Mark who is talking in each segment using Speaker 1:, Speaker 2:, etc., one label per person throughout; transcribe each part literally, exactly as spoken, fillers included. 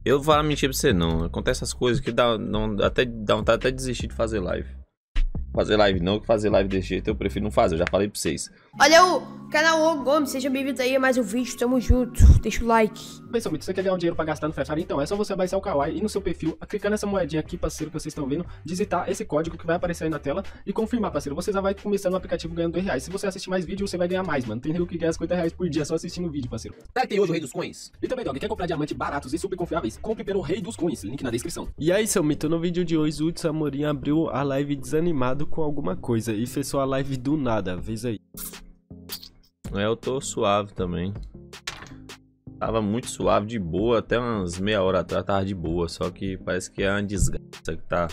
Speaker 1: Eu vou mentir pra você não. Acontece essas coisas que dá, não, até, dá vontade até de desistir de fazer live. Fazer live não, que fazer live desse jeito eu prefiro não fazer, eu já falei pra vocês.
Speaker 2: Olha o canal O Gomes, seja bem-vindo aí a mais um vídeo, tamo junto, deixa o like.
Speaker 3: Pessoal, você quer ganhar um dinheiro pra gastar no Free Fire? Então é só você baixar o Kawaii e no seu perfil, clicar nessa moedinha aqui, parceiro, que vocês estão vendo, digitar esse código que vai aparecer aí na tela e confirmar, parceiro. Você já vai começar no aplicativo ganhando dois reais. Se você assistir mais vídeo, você vai ganhar mais, mano. Tem nego que ganha cinquenta reais por dia só assistindo vídeo, parceiro. Será que tem hoje o Rei dos Coins? E também, Dog, quer comprar diamantes baratos e super confiáveis? Compre pelo Rei dos Coins, link na descrição.
Speaker 4: E aí, seu mito, no vídeo de hoje o Hudson Amorim abriu a live desanimado com alguma coisa e fechou a live do nada, vês aí.
Speaker 1: É, eu tô suave também. Tava muito suave, de boa, até umas meia hora atrás tava de boa, só que parece que é uma desgraça que tá...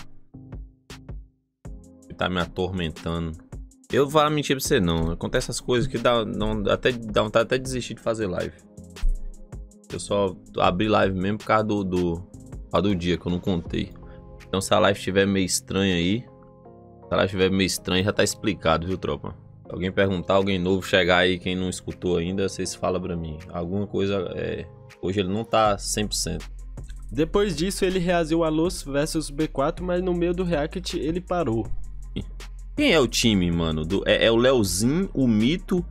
Speaker 1: que tá me atormentando. Eu vou mentir pra você não, acontece essas coisas que dá, não, até, dá vontade até de desistir de fazer live. Eu só abri live mesmo por causa do, do, por causa do dia que eu não contei. Então se a live estiver meio estranha aí, se a live estiver meio estranha já tá explicado, viu, tropa? Se alguém perguntar, alguém novo chegar aí, quem não escutou ainda, vocês falam pra mim. Alguma coisa, é... hoje ele não tá cem por cento.
Speaker 4: Depois disso ele reagiu a Los versus B quatro, mas no meio do react ele parou.
Speaker 1: Quem é o time, mano? Do, é, é o Leozinho, o Mito,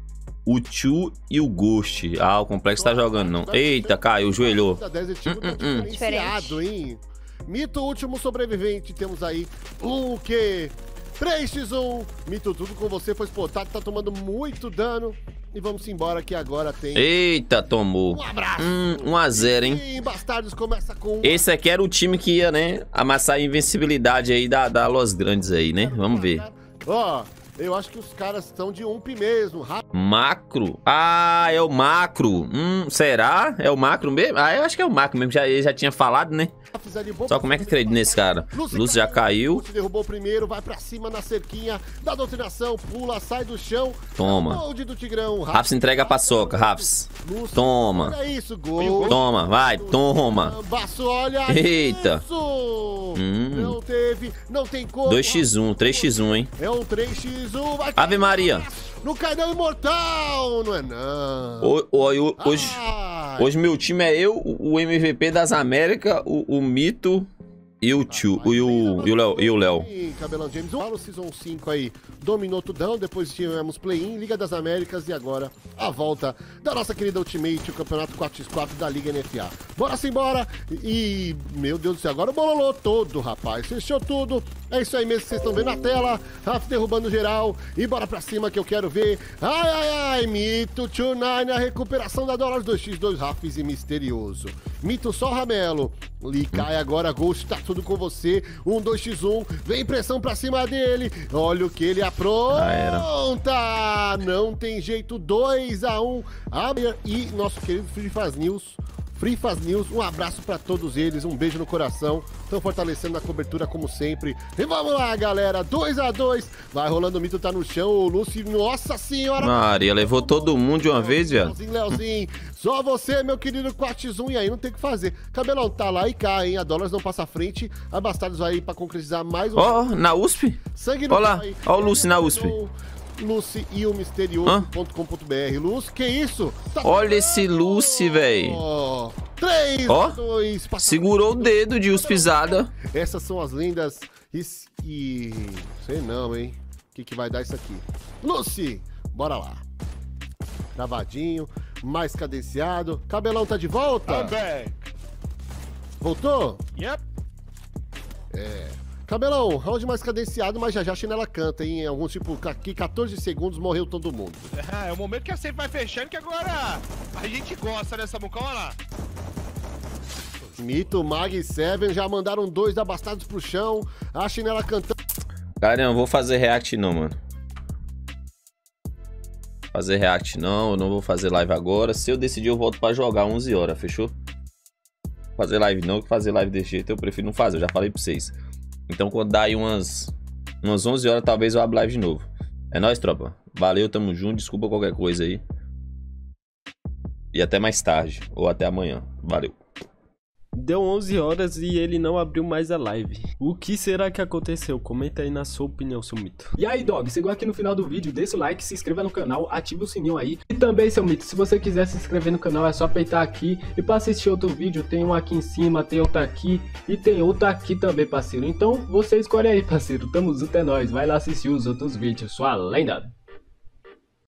Speaker 1: o Tchu e o Ghost. Ah, o Complexo tá jogando não. Eita, caiu, joelhou.
Speaker 5: Hum, hum, diferenciado, hein? Mito, último sobrevivente. Temos aí o quê? três por um, Mito, tudo com você, foi explotado, tá tomando muito dano. E vamos embora que agora tem...
Speaker 1: Eita, tomou.
Speaker 5: Um abraço.
Speaker 1: Hum, um a zero, hein?
Speaker 5: E Bastardos começa com...
Speaker 1: Esse aqui era o time que ia, né, amassar a invencibilidade aí da, da Los Grandes aí, né? Vamos ver.
Speaker 5: Ó, eu acho que os caras estão de ump mesmo.
Speaker 1: Macro? Ah, é o Macro. Hum, será? É o Macro mesmo? Ah, eu acho que é o Macro mesmo, já, ele já tinha falado, né? Só como é que acredito nesse cara? Lúcio já caiu.
Speaker 5: Lúcio derrubou primeiro, vai pra cima na cerquinha da doutrinação, pula, sai do chão.
Speaker 1: Toma.
Speaker 5: Molde do Tigrão.
Speaker 1: Raps entrega a paçoca, Raps. Toma.
Speaker 5: Olha isso, gol.
Speaker 1: Toma, vai, toma.
Speaker 5: Baço, olha
Speaker 1: Eita.
Speaker 5: isso.
Speaker 1: Hum.
Speaker 5: Não teve, não tem como.
Speaker 1: dois por um, três por um, hein?
Speaker 5: É um três por um. Vai
Speaker 1: Ave Maria.
Speaker 5: No Caidão Imortal, não é não.
Speaker 1: O, o, o, hoje,
Speaker 5: ah.
Speaker 1: hoje meu time é eu, o M V P das Américas, o, o Mito e o Tio, ah, e o, e o Léo. E o Léo.
Speaker 5: Cabelão James, o Season cinco aí dominou tudão, depois tivemos Play-In, Liga das Américas e agora a volta da nossa querida Ultimate, o campeonato quatro por quatro da Liga N F A. Bora simbora e, meu Deus do céu, agora bololou todo, rapaz, fechou tudo. É isso aí mesmo que vocês estão vendo na tela. Raf derrubando geral. E bora pra cima que eu quero ver. Ai, ai, ai. Mito, vinte e nove, a recuperação da Dólares dois por dois, Rafs e Misterioso. Mito só Ramelo. Li cai agora, Ghost, tá tudo com você. Um, dois por um. Vem pressão pra cima dele. Olha o que ele apronta. Não tem jeito. dois a um. E nosso querido Free Faz News. Free Faz News, um abraço pra todos eles, um beijo no coração, estão fortalecendo a cobertura como sempre. E vamos lá, galera, dois a dois, vai rolando, o Mito tá no chão, o Lúcio, nossa senhora.
Speaker 1: Maria, levou todo mundo de uma vez, velho.
Speaker 5: Leozinho, Leozinho, só você, meu querido quatro por um, e aí não tem o que fazer. Cabelão tá lá e cai, hein, a Dólares não passa à frente, a Bastardos vai aí pra concretizar mais um...
Speaker 1: Ó, oh, na U S P?
Speaker 5: Sangue no
Speaker 1: Olha lá, ó o Lúcio na U S P.
Speaker 5: Lucy e o misterioso ponto com ponto br. Lúcio, que isso? Tá
Speaker 1: Olha esse Lucy, velho.
Speaker 5: três a dois.
Speaker 1: Segurou o dedo de uspizada.
Speaker 5: Essas são as lendas. E, e... sei não, hein? O que, que vai dar isso aqui? Lucy, bora lá. Gravadinho, mais cadenciado. Cabelão tá de volta?
Speaker 6: I'm back.
Speaker 5: Voltou?
Speaker 6: Yep.
Speaker 5: É. Cabelão, round mais cadenciado, mas já já a chinela canta, hein? Em alguns, tipo, aqui quatorze segundos morreu todo mundo.
Speaker 6: É, é o momento que a sempre vai fechando, que agora a gente gosta dessa bucão, olha lá.
Speaker 5: Mito, Mag e Seven já mandaram dois da Bastardos pro chão. A chinela cantando.
Speaker 1: Cara, eu não vou fazer react não, mano. Fazer react não, eu não vou fazer live agora. Se eu decidir, eu volto pra jogar onze horas, fechou? Fazer live não, que fazer live desse jeito eu prefiro não fazer, eu já falei pra vocês. Então quando dá aí umas, umas onze horas, talvez eu abra live de novo. É nóis, tropa. Valeu, tamo junto. Desculpa qualquer coisa aí. E até mais tarde. Ou até amanhã. Valeu.
Speaker 4: deu onze horas e ele não abriu mais a live. O que será que aconteceu? Comenta aí na sua opinião, seu mito.
Speaker 3: E aí, dog, chegou aqui no final do vídeo, deixa o like, se inscreva no canal, ativa o sininho aí. E também, seu mito, se você quiser se inscrever no canal é só apertar aqui. E para assistir outro vídeo, tem um aqui em cima, tem outro aqui e tem outro aqui também, parceiro. Então, você escolhe aí, parceiro. Tamo junto, é nóis. Vai lá assistir os outros vídeos. Sua lenda!